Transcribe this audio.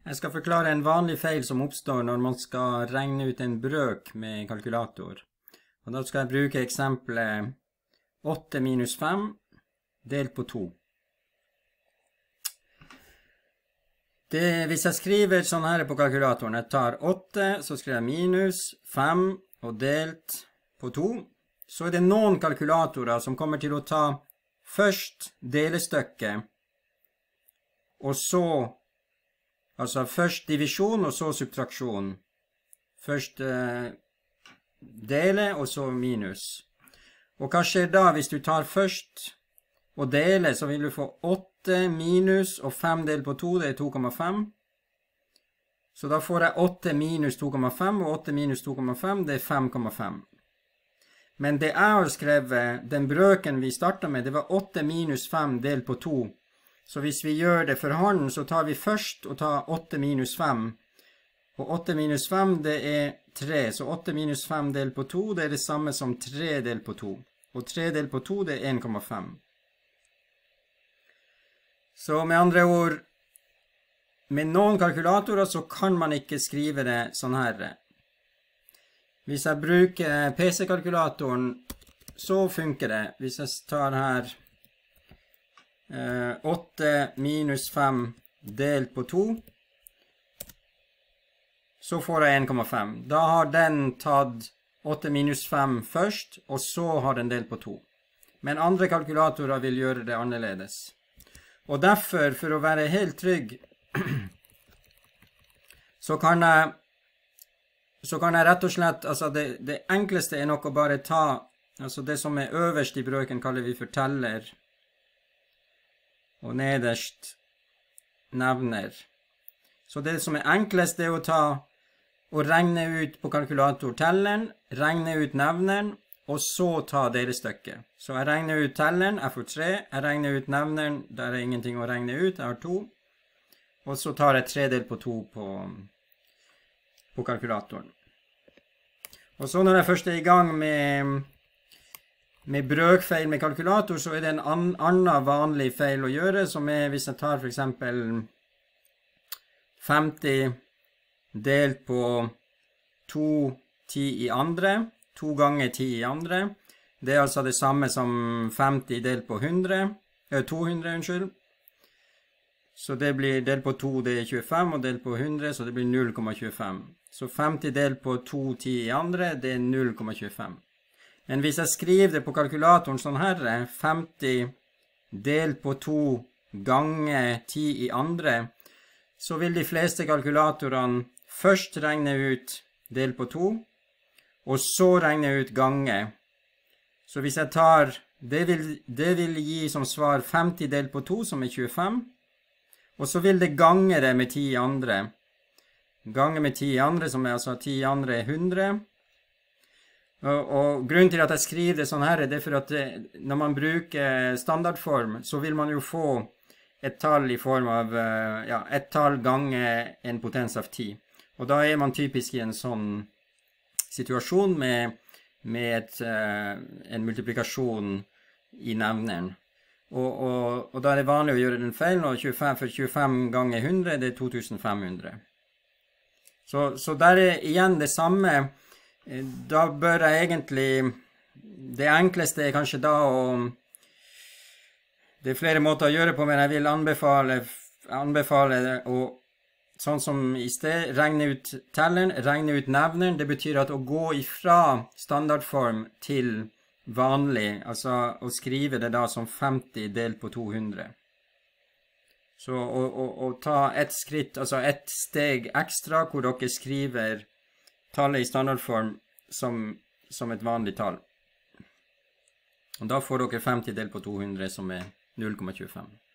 Jeg skal forklare en vanlig feil som oppstår når man skal regne ut en brøk med kalkulator. Og da skal jeg bruke eksempelet 8 minus 5 delt på 2. Hvis jeg skriver sånn her på kalkulatoren, jeg tar 8, så skriver jeg minus 5 og delt på 2, så er det noen kalkulatorer som kommer til å ta først delestykket, og så, altså først divisjon og så subtraksjon. Først dele og så minus. Og hva skjer da hvis du tar først og dele, så vil du få 8 minus og 5 delt på 2, det er 2,5. Så da får jeg 8 minus 2,5, og 8 minus 2,5, det er 5,5. Men det jeg har skrevet, den brøken vi startet med, det var 8 minus 5 delt på 2. Så hvis vi gjør det for hånden, så tar vi først og tar 8 minus 5. Og 8 minus 5, det er 3. Så 8 minus 5 delt på 2, det er det samme som 3 delt på 2. Og 3 delt på 2, det er 1,5. Så med andre ord, med noen kalkulatorer så kan man ikke skrive det sånn her. Hvis jeg bruker PC-kalkulatoren, så funker det. Hvis jeg tar her 8 minus 5 delt på 2, så får jeg 1,5. Da har den tatt 8 minus 5 først, og så har den delt på 2. Men andre kalkulatorer vil gjøre det annerledes. Og derfor, for å være helt trygg, så kan jeg rett og slett, altså det enkleste er nok å bare ta, altså det som er øverst i brøken kaller vi for teller, og nederst nevner. Så det som er enklest er å ta og regne ut på kalkulator telleren, regne ut nevneren, og så ta delestykket. Så jeg regner ut telleren, jeg får 3, jeg regner ut nevneren, der er ingenting å regne ut, jeg har 2, og så tar jeg 3 delt på 2 på kalkulatoren. Og så når jeg først er i gang med brøkfeil med kalkulator, så er det en annen vanlig feil å gjøre, som er hvis jeg tar for eksempel 50 delt på 2 10 i andre, 2 ganger 10 i andre. Det er altså det samme som 50 delt på 200, unnskyld. Så det blir delt på 2, det er 25, og delt på 100, så det blir 0,25. Så 50 delt på 2 10 i andre, det er 0,25. Men hvis jeg skriver det på kalkulatoren sånn her, 50 delt på 2 ganger 10 i andre, så vil de fleste kalkulatorene først regne ut delt på 2, og så regne ut gange. Så hvis jeg tar, det vil gi som svar 50 delt på 2, som er 25, og så vil det gange det med 10 i andre. Gange med 10 i andre, som er altså 10 i andre er 100. Og grunnen til at jeg skriver det sånn her, det er for at når man bruker standardform, så vil man jo få et tall i form av, et tall ganger en potens av 10. Og da er man typisk i en sånn situasjon med en multiplikasjon i nevneren. Og da er det vanlig å gjøre den feilen, og 25 ganger 100, det er 2500. Så der er igjen det samme. Da bør jeg egentlig, det enkleste er kanskje da det er flere måter å gjøre på, men jeg vil anbefale å, sånn som i sted, regne ut telleren, regne ut nevneren. Det betyr at å gå ifra standardform til vanlig, altså å skrive det da som 50 delt på 200. Så å ta et skritt, altså et steg ekstra, hvor dere skriver tallet i standardform som et vanlig tall. Og da får dere 50 delt på 200, som er 0,25.